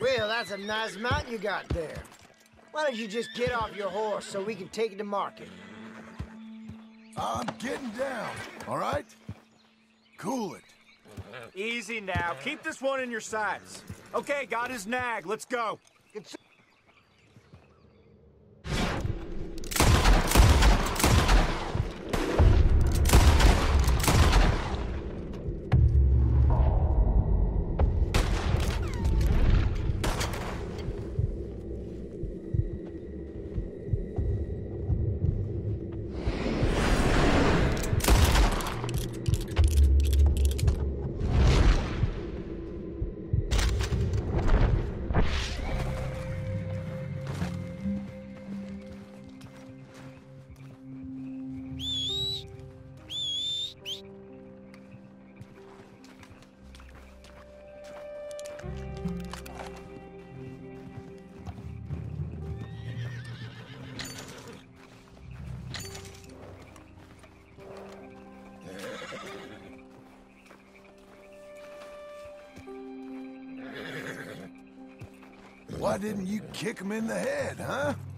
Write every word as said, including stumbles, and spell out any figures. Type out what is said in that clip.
Well, that's a nice mount you got there. Why don't you just get off your horse so we can take it to market? I'm getting down, all right? Cool it. Easy now. Keep this one in your sights. Okay, got his nag. Let's go. It's Why didn't you kick him in the head, huh?